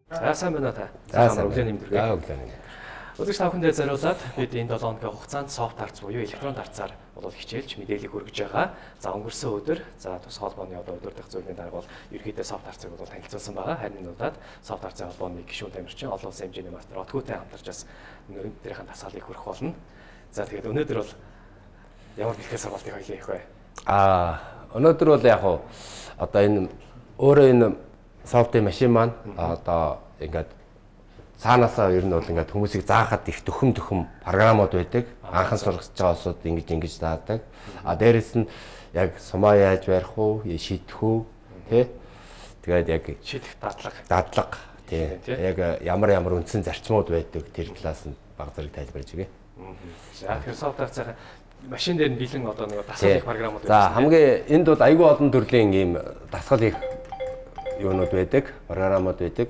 За сайн байна та. За өглөөний мэдрэг. За өглөөний. Өдөр та бүхэндээ зориулаад бид энэ 7 хоногийн хугацаанд софт арц буюу электрон арцаар болоод хичээлж мэдээлэл хүргэж байгаа. За өнгөрсөн өдөр за тус холбооны одоо өдөр дэх зөвлөлийн дарга бол ерөнхийдөө софт арцыг бол танилцуулсан байгаа. Харин энэ удаад софт арцын холбооны гишүүн тамирчин олон улсын хэмжээний мастер Отгүйтэй хамтарч бас өнөөдрийнхэн тасгалыг хүргэх болно. За тэгээд өнөөдөр бол ямар бэлтгэл сургалтыг хоёлаа хийх вэ? Өнөөдөр бол яг одоо энэ өөрөө энэ софтын машин маань одоо ингээд цаанаасаа ер нь бол ингээд хүмүүсийг заахад их төхөм програмууд байдаг. Анхан сургаж байгаа улсууд ингэж заадаг. Дээрэс нь яг сумаа яаж барих уу, шийдэх үү, тий? Тэгээд яг шийдэх дадлага тий. Яг ямар үндсэн зарчмууд байдаг тэр талаас нь баг зэрэг тайлбарж өгье. За тэгэхээр софт арцын машин дээр нь бэлэн одоо нэг дасгал их програмууд байдаг. За хамгийн энд бол аюул олон төрлийн ийм дасгал их юунууд байдаг, програмууд байдаг.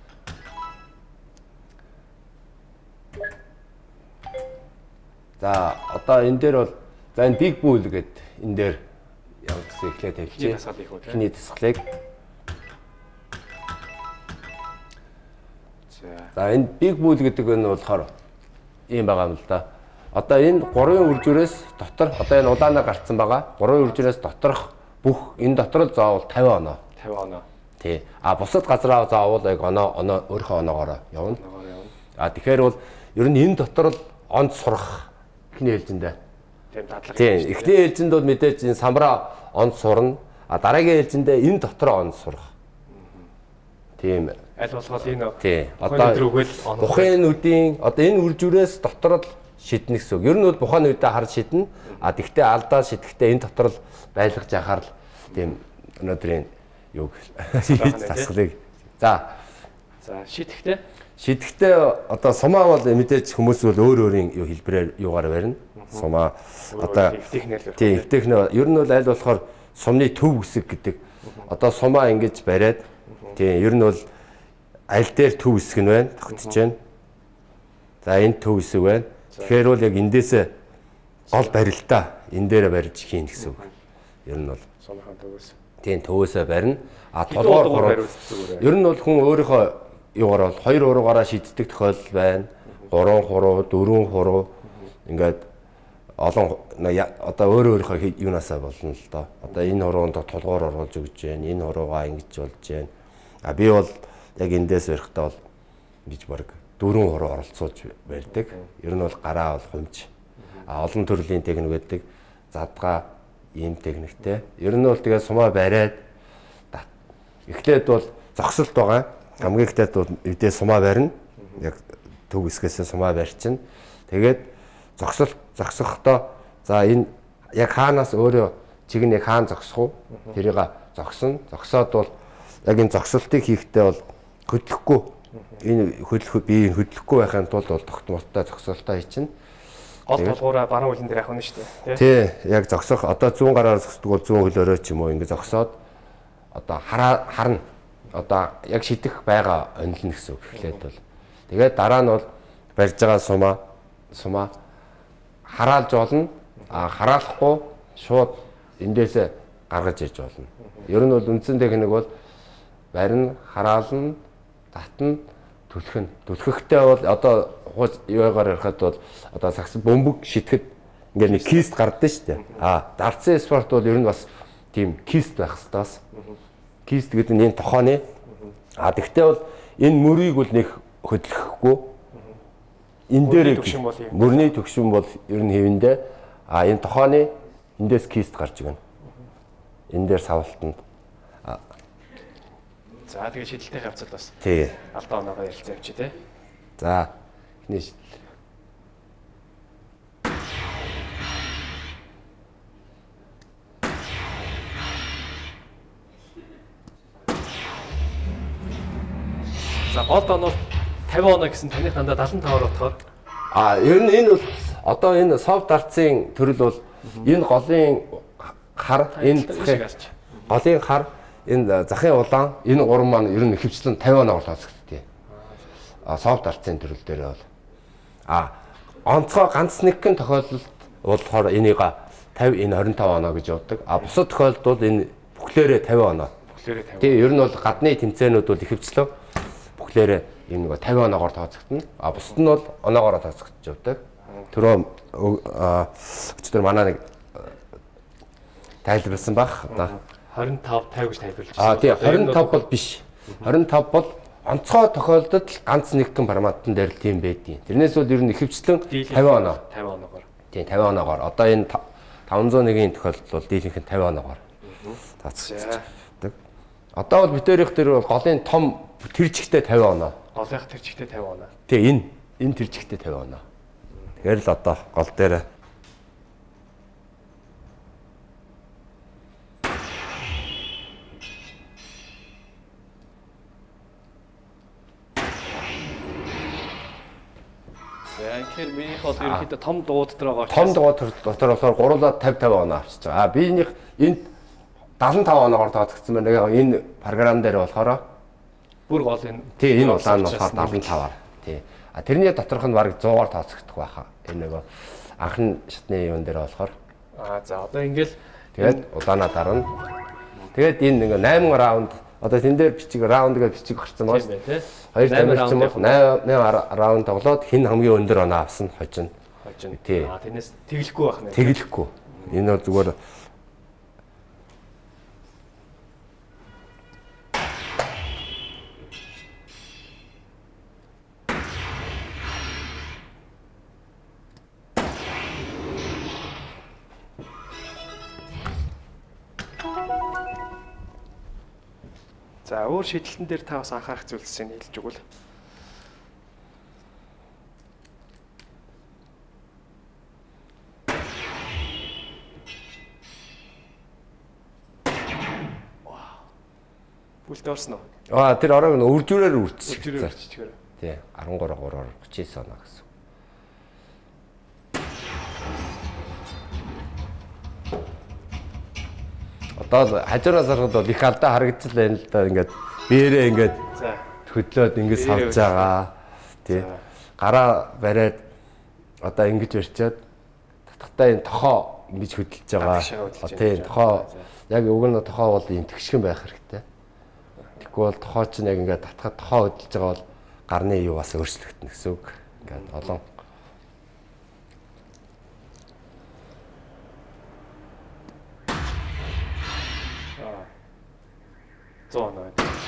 За одоо энэ дээр бол за энэ big bool гэдэг энэ дээр явагдсан эхлээд тавьчих. Эхний дасгалыг. За энэ big bool гэдэг нь болохоор ийм байгаа юм л да. Одоо энэ 3 үржүүрээс дотор одоо энэ удаанаар гарцсан байгаа. 3 үржүүрээс доторх бүх энэ дотор л заавал 50 оноо. 50 оноо. Тий. Бусад газараа заавал яг оноо өөрийнхөө оноогоор явна. Тэгэхээр бол ер нь энэ дотор л онд сурах эхний ээлжиндээ. Тийм дадлага. Тийм. Эхний ээлжинд бол мэдээж энэ самбараа онд сурна. Дараагийн ээлжиндээ энэ дотор онд сурах. Тийм. Аль болох энэ тий. Одоо бухын нүдийн одоо энэ үржүүрээс дотор л шиднэ гэсэн үг. Ер нь бол бухайн нүдээ харж шиднэ. Тэгвэл алдаа шидэхдээ энэ дотор л байлгаж яхаар л тийм өнөөдрийн юг засгалыг. За шидэхдээ одоо сумаа бол мэдээж хүмүүс бол өөрийн юу хэлбэрээр юугаар барина. Сумаа одоо тийм техник ер нь бол аль болохоор сумны төв хэсэг гэдэг. Одоо сумаа ингэж бариад тийм ер нь бол аль дээр төв хэсэг нь байна тогтож байна. За энэ төв хэсэг байна. Тэгэхээр бол яг эндээсээ гол барилтаа энэ дээрээ барьж хийн гэсэн үг. Ер нь бол сумынхаа төвөөс. Тийм төвөөсөө барина. Толгоор ер нь бол хүн өөрийнхөө юугаар бол 2 уруугаараа шийддэг тохиолдол байна. 3 хуруу, 4 хуруу ингээд олон одоо өөрийнхөө юунаасаа болно л доо. Одоо энэ хуруунд толгоор оруулж өгч जैन, энэ хуруугаа ингэж болж जैन. Би бол яг эндээс барихтаа бол ингэж баг 4 хуруу оролцуулж барьдаг. Ер нь бол гараа бол хумж. Олон төрлийн техник байдаг. Задгаа ийм техниктэй. Ер нь бол тэгээ сумаа бариад эхлээд бол зогсолт байгаа. Хамгийн эхлээд бол эдээ сумаа барина. Яг төв хэсгээс сумаа барьчихна. Тэгээд зогсохдоо за энэ яг хаанаас өөрөө чиг нь яг хаан зогсох уу? Тэрийг зогсно. Зогсоод бол яг энэ зогсолтыг хийхдээ бол хөдлөхгүй энэ хөдлөхгүй байхын тулд бол тогтмолтой зогсолтоо хийчихнэ. Гол толгуураа баруун хөлн дээр авах нь шүү дээ. Тий, яг зогсох одоо 100 гараар зогсдог бол 100 хөлөөрөө ч юм уу ингэ зогсоод одоо харна. Одоо яг шидэх байгаа онилно гэсэн үг эхлээд бол. Тэгээд дараа нь бол барьж байгаа сумаа хараалж болно. Хараалахгүй шууд эндээсээ гаргаж иж болно. Ер нь бол үндсэн техник бол барина, хараална, татна, түлхэнэ. Түлхэхдээ бол одоо юугаар ярихад бол одоо сакс бөмбөг шитгэхэд ингээд нэг кист гардаг шүү дээ. Дарцсан спорт бол ер нь бас тийм кист байх хэрэгтэй бас. Кист гэдэг нь энэ тохооны. Тэгтээ бол энэ мөрийг бол нэг хөдлөхгүй. Энэ дээр мөрний төгшин бол ер нь хэвэндээ. Энэ тохооны эндээс кист гарч игнэ. Энэ дээр савлтанд. За тэгээ шидэлтэй хавцал бас. Тий. Алдаа оноогоо ярилцаа авчи тий. За эхний шидэл. За гол оноо 50 оноо гэсэн таних дандаа 75-аар утгаар. Ер нь энэ бол одоо энэ софт арцын төрөл бол энэ голын хар, энэ голын хар, энэ захын улаан, энэ гурван маань ер нь хөвчлэн 50 оноор тооцогдтыг. Софт арцын төрөл дээр бол. Онцгой ганц нэгэн тохиолдолд болохоор энийг 50 энэ 25 оноо гэж явуулдаг. Бусад тохиолдолд бол энэ бүхлээрээ 50 оноо. Тэгээ ер нь бол гадны тэмцээнүүд бол ихэвчлэн тэгэхээр ийм нэг 50 оноогоор тооцогдно. А бусд нь бол оноогоор тооцогдож явдаг. Түрүү өчтөр манай нэг тайлбарласан баг. Одоо 25 50 гэж тайлбарлаж байна. Тийм 25 бол биш. 25 бол онцгой тохиолдолд ганц нэгэн форматн дээр л тийм байдیں۔ Тэрнээс бол ер нь ихэвчлэн 50 оноо. 50 оноогоор. Тийм 50 оноогоор. Одоо энэ 501-ийн тохиолдолд бол дийлэнх нь 50 оноогоор тооцогддог. Одоо бол битэрийнх дээр бол голын том тэр жигтэй 50 оноо. Голынх тэр жигтэй 50 оноо. Тийм энэ тэр жигтэй 50 оноо. Тэгэхээр л одоо гол дээр Тэгэхээр минийх бол ерөнхийдөө том дуу дотор байгаа. Том дуу дотор болохоор гурлаад 50 оноо авчиж байгаа. Биенийх энд 75 оноогоор тооцогдсон байна. Энэ програм дээр болохоор бүр гол энэ энэ улаан нь болохоор 75-аар. Тий. А тэрний доторх нь бараг 100-аар тооцогдох байхаа. Энэ нөгөө анхны шатны юун дээр болохоор. За одоо ингээл тэгээд улаанаа дарна. Тэгээд энэ нэг 8 раунд одоо тэн дээр бичиг раунд гэж бичиг гарсан байна тий. 2 тамирчин бол 8 раунд тоглоод хэн хамгийн өндөр оноо авсан хожино. Тий. Тэрнээс тэглэхгүй байх нэ. Тэглэхгүй. Энэ бол зүгээр За өөр шийдэлтэн дээр та бас анхаарах зүйлсийг хэлж өгвөл. Бүлт орсон уу? Тэр оройг нь үржүүрээр үрччихсэн. Үржүүрээр. Тий, 13-3-оор 39 оноо гэсэн. Одоо хажуураас харахад бол их алдаа харагдчихлаа байна л да. Ингээд биерээ ингээд хөдлөөд ингээд савж байгаа. Тий. Гараа бариад одоо ингэж барьчаад татхтаа энэ тохоо ингэж хөдөлж байгаа. Тий, тохоо яг уг нь тохоо бол ийм тэгшгэн байх хэрэгтэй. Тэгэхгүй бол тохоо чинь яг ингээд татхад тохоо хөдөлж байгаа бол гарны юу бас өөрчлөгдөнө гэсэн үг. Ингээд олон 100 оноо.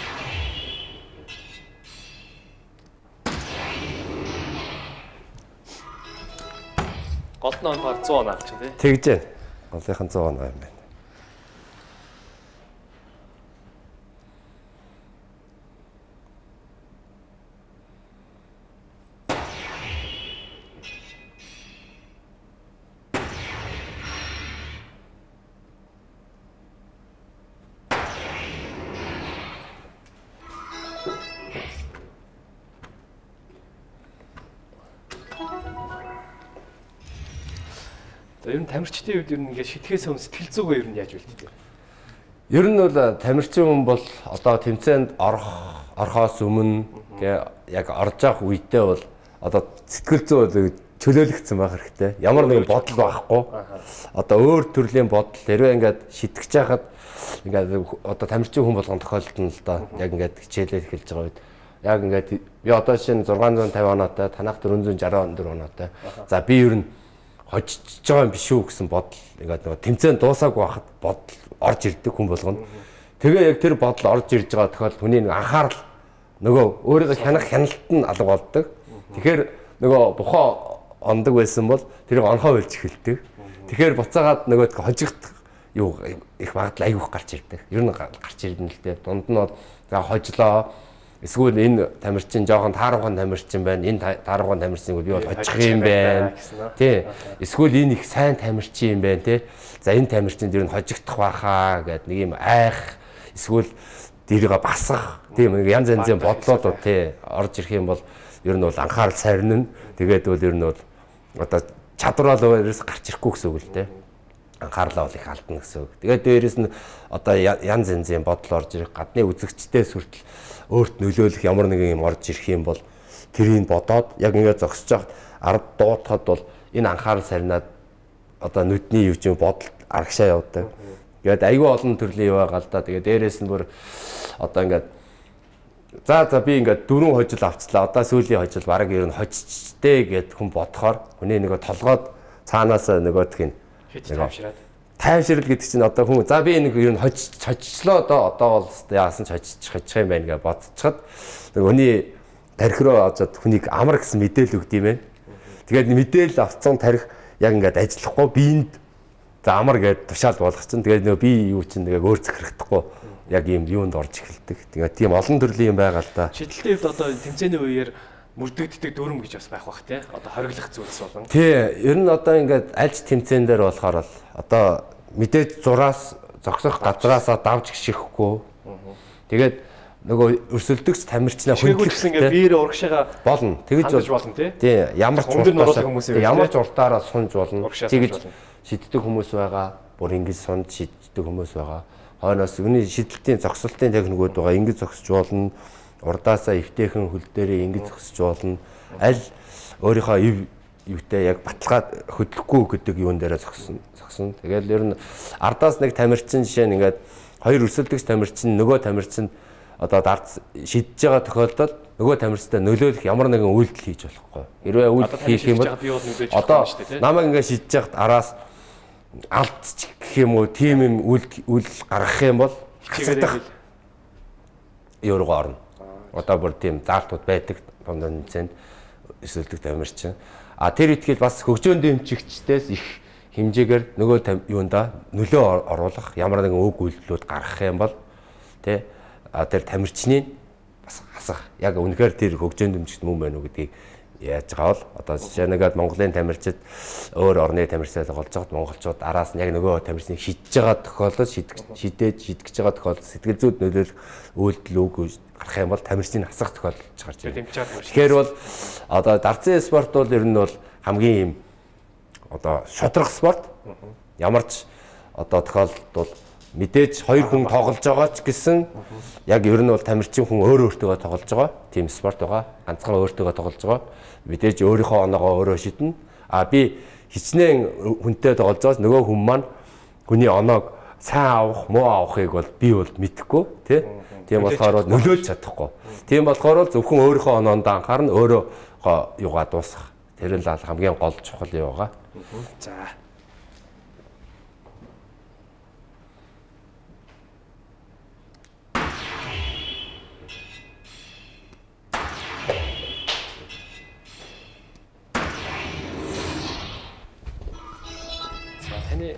Гол нь оноор 100 оноо авчих тий. Тэгж байна. Голынхан 100 оноо юм байна. Ер нь тамирчдын үед ер нь ингээд шитгэхээс өмнө сэтгэл зүгөө ер нь яаж бэлддэг? Ер нь бол тамирчин хүн бол одоо тэмцээнд орохоос өмнө яг орж явах үедээ бол одоо сэтгэл зүй чөлөөлөгдсөн байх хэрэгтэй. Ямар нэгэн бодол байхгүй. Одоо өөр төрлийн бодол хэрвээ ингээд шитгэж байхад ингээд одоо тамирчин хүн болгон тохиолдно л да. Яг ингээд хичээлээ эхэлж байгаа үед яг ингээд би одоо шинэ 650 оноотой, танах 464 оноотой. За би ер нь хожиж байгаа юм биш үү гэсэн бодол ингээд нөгөө тэмцээн дуусаагүй байхад бодол орж ирдэг хүн болгоно. Тэгээ яг тэр бодол орж ирж байгаа тохиолдолд хүний нэг анхаарал нөгөө өөрийгөө хянах хяналт нь алга болдог. Тэгэхээр нөгөө бухаа ондог байсан бол тэрийг онхоо хэлж эхэлдэг. Тэгэхээр буцаагаад нөгөө хожигт юу их магадлал айгүйх гарч ирдэг. Ер нь гарч ирнэ л дээ. Дунд нь бол за хожлоо. Эсвэл энэ тамирчин жоохон тааруухан тамирчин байна. Энэ тааруухан тамирчиныг би бол хожих юм байна. Тий. Эсвэл энэ их сайн тамирчин юм байна тий. За энэ тамирчин дэр нь хожигдох байхаа гэдэг нэг юм айх. Эсвэл дэрийгээ басах. Тийм янз янзын бодлоод тий орж ирэх юм бол ер нь бол анхаарал сарнина. Тэгээд бол ер нь бол одоо чадвараа л ерөөс гарч ирэхгүй гэсэн үг л дээ. Анхаарлаа бол их алдна гэсэн үг. Тэгээд дээрээс нь одоо янз янзын бодол орж ирэх, гадны үзэгчдээс хүртэл өөрт нөлөөлөх ямар нэгэн юм орж ирэх юм бол тэрийг бодоод яг ингээд зогсож байхад ард дуутахад бол энэ анхаарал сарнаад одоо нүдний юу ч юм бодол арагшаа явдаг. Тэгээд айгүй олон төрлийн юу байгаа л да. Тэгээд дээрээс нь бүр одоо ингээд За би ингээд 4 хожил авцлаа. Одоо сүүлийн хожил бараг ер нь хожичтэй гэд хүн бодохоор хүний нэг толгойд цаанаас нөгөөх нь тайвшираад. Тайвширал гэдэг чинь одоо хүн за би нэг ер нь хожчлоо одоо бол яасан ч хожчих юм байна гэж бодцоход нэг өний тарих руу очоод хүнийг амар гэсэн мэдээлэл өгд юм байна. Тэгээд мэдээлэл авцсан тарих яг ингээд ажиллахгүй биеинд за амар гэд тушаал болгох чинь тэгээд нөгөө би юу чинь нэг өөр захирэхдаггүй яг юм юунд орж эхэлдэг. Тэгээд тийм олон төрлийн юм байгаа л да. Шидэлтийн хувьд одоо тэмцээний үеэр мөрдөгддөг дүрм гэж бас байх бах тий. Одоо хориглох зүйлс болон. Тий, ер нь одоо ингээд альж тэмцээн дээр болохоор л одоо мэдээж зураас зогсох газраасаа давж гიშихгүй. Тэгээд нөгөө өрсөлдөгч тамирчнаа хөндлөх ингээд биеэр урагшаага болно. Тэгж болно тий. Тий, ямар ч уртаараа сунж болно. Тэгж шиддэг хүмүүс байгаа. Бүр ингэж сунж шиддэг хүмүүс байгаа. Хойноос өний шидэлтийн зогсолтын техникүүд байгаа. Ингэж зогсож болно. Урдаасаа эвтэйхэн хөл дээрээ ингэж зогсож болно. Аль өөрийнхөө юутай яг баталгаад хөдлөхгүй гэдэг юун дээрээ зогсон. Тэгэл ер нь ардаас нэг тамирчин жишээ нь ингээд хоёр өрсөлдөгч тамирчин нөгөө тамирчин одоо дарц шидэж байгаа тохиолдолд нөгөө тамирчтай нөлөөлөх ямар нэгэн үйлдэл хийж болохгүй. Хэрвээ үйлдэл хийх юм бол одоо намайг ингээд шидэж яхад араас алдчих гэх юм уу тийм юм үйлдэл гаргах юм бол хасагдах юуруу орно. Одоо бүр тийм заалтууд байдаг дундаа нэмцэнд өрсөлдөх тамирчин. А тэр итгэл бас хөгжөөнд дэмжигчдээс их хэмжээгээр нөгөө юунда нөлөө оруулах ямар нэгэн үг үйлдэлүүд гаргах юм бол тий тэр тамирчныг бас хасах. Яг үнэхээр тэр хөгжөөнд дэмжигч мөн байна уу гэдгийг яаж байгаа бол одоо жишээ нэгэд Монголын тамирчид өөр орны тамирчтай тоглож байгаад монголчууд араас нь яг нөгөө тамирчныг шидэж байгаа тохиолдолд шидэж байгаа тохиолдолд сэтгэл зүйд нөлөөлөх үйлдэл үг гарах юм бол тамирчныг хасах тохиолдол гарч ирнэ. Тэгэхээр бол одоо дарцын спорт бол ер нь бол хамгийн юм одоо шодрох спорт. Ямар ч одоо тохиолдолд бол мэдээж хоёр хүн тоглож байгаа ч гэсэн яг ер нь бол тамирчин хүн өөртөө тоглож байгаа. Тийм спорт байгаа. Ганцхан өөртөө тоглож байгаа. Мэдээж өөрийнхөө оноогоо өөрөө шиднэ. А би хичнээн хүнтэй тоглож байгаас нөгөө хүн маань хүний оноог сайн авах, муу авахыг бол би бол мэдэхгүй, тий? Тийм болохоор нөлөөлж чадахгүй. Тийм болохоор зөвхөн өөрийнхөө оноонд анхаарна, өөрөө юугаа дуусгах. Тэр л хамгийн гол чухал юу байгаа. За. Таны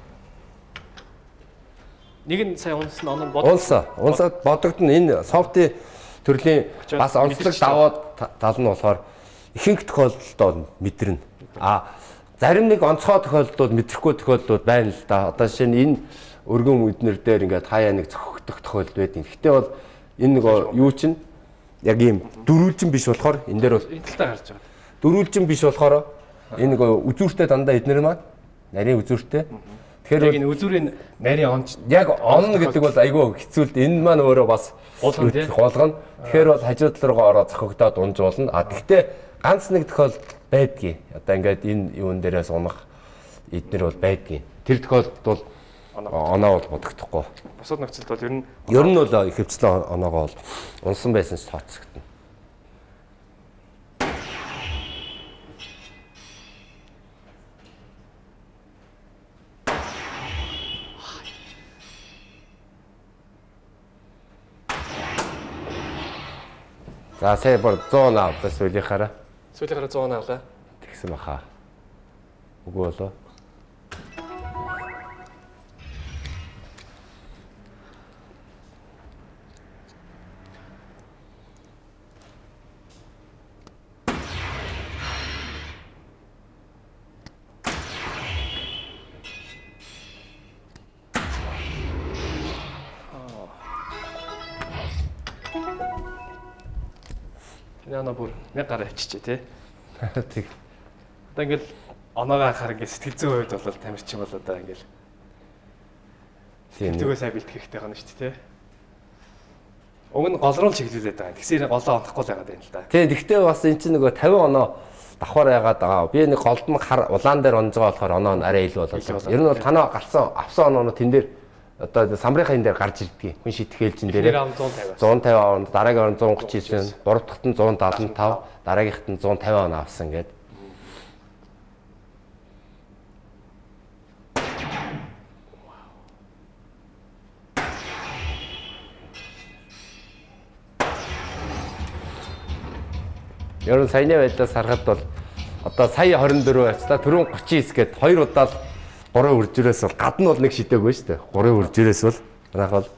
нэг нь сая унсан оноо унсаад бодогдно энэ софтын төрлийн бас онцлог даваад тал нь болохоор ихэнх тохиолдолд мэдэрнэ. А зарим нэг онцгой тохиолдолд мэдрэхгүй тохиолдод байна л да. Одоо жишээ нь энэ өргөн үднэр дээр ингээд хаяа нэг цохогдох тохиолдол байдаг. Гэхдээ бол энэ нэг юу чинь яг ийм дөрүүлжин биш болохоор энэ дээр бол энэ талтаа харж байгаа. Дөрүүлжин биш болохоор энэ нэг үзүүртэй дандаа эднэр маань нарийн үзүүртэй. Тэгэхээр энэ үзүүрийн нарийн онч яг онно гэдэг бол айгүй хэцүүлд энэ маань өөрөө бас хулгана. Тэгэхээр бол хажуу тал руугаа ороод цохогдоод унжуулна. А гэхдээ ганц нэг тохиолдол байдгийг. Одоо ингээд энэ юун дээрээс унах эднэр бол байдгийг. Тэр тохиолдолд бол оноо бол бодогдохгүй. Бусад нөхцөлд бол ер нь бол ихэвчлэн оноогоо бол унсан байсан ч тооцогдно. За сая бүр 100 авлаа сүүлийнхаараа. Сүүлийнхаараа 100 авлаа. Тэгсэн баха. Үгүй болоо. Яна бүр 1000 гараа авчижээ тий. Тэг. Одоо ингээл оноогоо анхаар ингээд сэтгэл зүйн хувьд бол тамирчин бол одоо ингээл сэтгэлгээ сайн бэлтгэх хэрэгтэй байна шүү дээ тий. Уг нь голрол чиглүүлээд байгаа. Тэгсээр голоо онохгүй л байгаа юм л да. Тий, тэгтээ бас эн чинь нөгөө 50 оноо давхар яагаад байгаа. Би нэг голд нь улаан дээр онж байгаа болохоор оноо нь арай илүү болоод. Ер нь бол танаа авсан оноо тэн дээр одоо самрынхаа энэ дээр гарч ирдэг. Хүн шидэх ээлжин дээр 150. 150 онд, дараагийн он 139, 3 дахьт нь 175, дараагийнх нь 150 он авсан гэдэг. Ер нь саяны байдлаас харахад бол одоо сая 24 байцлаа түрүүн 39 гээд 2 удаа 3 үржирээс бол гадна бол нэг шидэггүй шүү дээ. 3 үржирээс бол манайх бол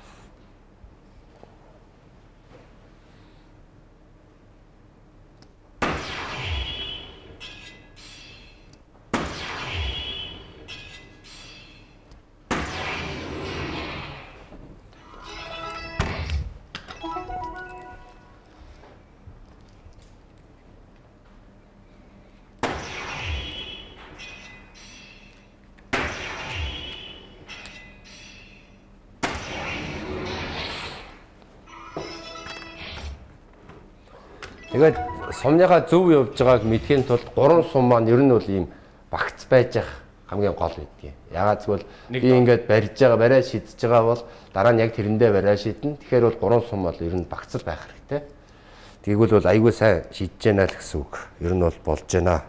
тэгээд сумныхаа зөв явж байгааг мэдхийн тулд 3 сум маань ер нь бол ийм багц байж ах хамгийн гол байдгийг. Ягаад гэвэл би ингээд барьж байгаа, бариа шидэж байгаа бол дараа нь яг тэрэндээ бариа шиднэ. Тэгэхээр бол 3 сум бол ер нь багцал байх хэрэгтэй. Тэгвэл бол айгүй сайн шидэж байна л гэсэн үг. Ер нь бол болж байна.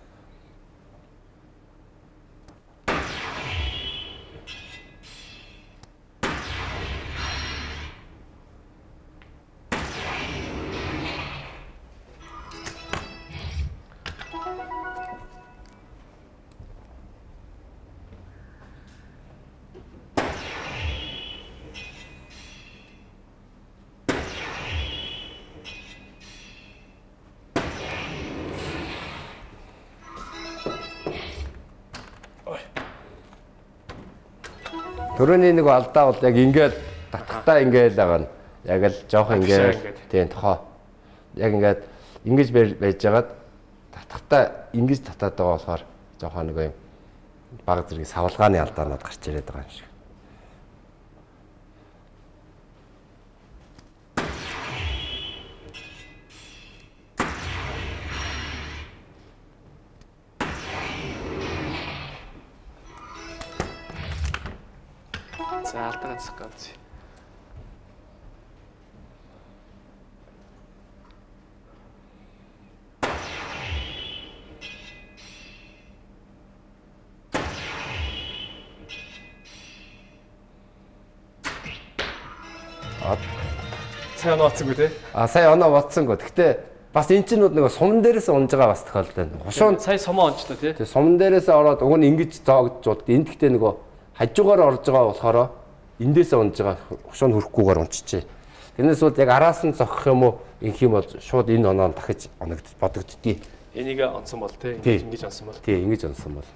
Төрөний нэг алдаа бол яг ингээд татхтаа ингээд байгаа нь. Яг л жоох ингээд тийм тохоо. Яг ингээд ингэж байж байгаад татхтаа ингэж татаад байгаа болохоор жоохоо нэг юм баг зэрэг савлгааны алдаанууд гарч ирээд байгаа юм шиг. За алдаа цэцгээс. Сайн онооцсонгүй тий? Сайн оноо бодсонгүй. Гэхдээ бас эн чинь нэг сумн дээрээс унж байгаа бас тохиолдол байна. Хушуун сая сумаа онцлоо тий? Тэгээ сумн дээрээс ороод уг нь ингэж зоогдж энд гэхдээ нөгөө хажуугаар орж байгаа болохоор эндээсээ унж байгаа хушуунд хүрэхгүйгээр унчжээ. Тэрнээс бол яг араас нь зогсох юм уу инх юм бол шууд энэ оноо дахиж бодогддгийг. Энийг онсон бол тий ингэж онсон бол. Тий ингэж онсон бол.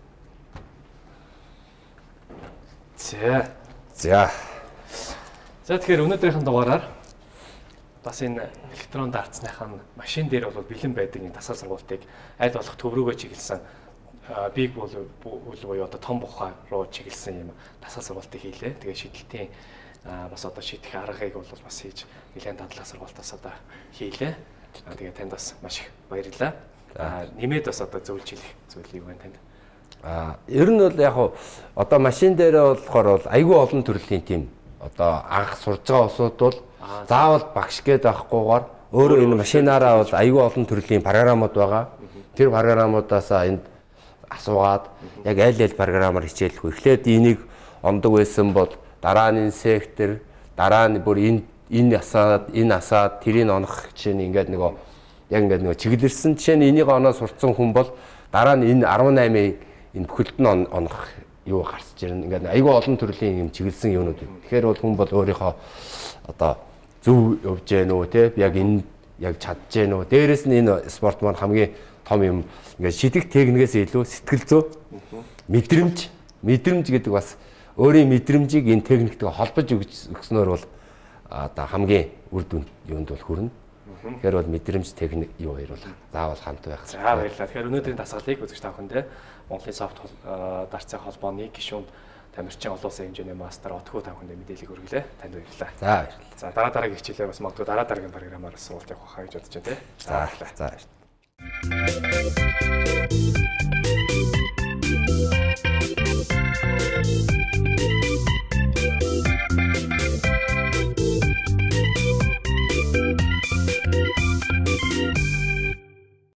За тэгэхээр өнөөдрийнхэн дугаараар бас энэ электрон дартсныхаа машин дээр бол бэлэн байдаг энэ дасгал сургалтыг аль болох төв рүүгээ чиглэсэн биг буюу одоо том бухай руу чиглэсэн юм дасгал сургалтыг хийлээ. Тэгээ шидэлтийн бас одоо шийдэх аргыг бол бас хийж нэлээд дадлаг сургалтаас одоо хийлээ. Тэгээ танд бас маш их баярлалаа. Нэмээд бас одоо зөвлөж хэлэх зүйлийг байна танд. Ер нь бол яг одоо машин дээрээ болохоор бол айгүй олон төрлийн тийм одоо анх сурж байгаа усуд бол заавал багш гээд авахгүйгээр өөрөө энэ машинаараа бол айгүй олон төрлийн програмууд байгаа. Тэр програмуудаасаа энд асуугаад яг аль програмаар хичээлэх вэ? Эхлээд энийг ондог байсан бол дараа нь энэ сектор, дараа нь бүр энэ асаад тэрийг онох чинь ингээд нөгөө яг ингээд нөгөө чиглэлсэн жишээ нь энийг оноо сурцсан хүн бол дараа нь энэ 18-ийн энэ бүхэлд нь онох юу гарч ирнэ. Ингээд айгүй олон төрлийн юм чиглэлсэн юмнууд. Тэгэхээр бол хүн бол өөрийнхөө одоо зөв явж гэнэ үү те яг энэ яг чадж гэнэ үү. Дээрэс нь энэ спорт маань хамгийн том юм ингээд шидэх техникээс илүү сэтгэл зүй мэдрэмж гэдэг бас өөрийн мэдрэмжийг энэ техниктэй холбож өгснөөр бол одоо хамгийн үр дүнд юунд бол хүрнэ. Тэгэхээр бол мэдрэмж техник юу хоёр бол заавал хамт байх. За баярлалаа. Тэгэхээр өнөөдрийн дасгалыг үзэгч та бүхэндээ Монголын софт дарцын холбооны гишүүн Тамирчин олон улсын хэмжээний мастер Отхоо та бүхэндээ мэдээлэл өргөлээ. Танд баярлалаа. За баярлалаа. За дараагийн хичээлээр бас магадгүй дараагийн програмаар суралт явах хаа гэж бодож байна тий. За баярлалаа.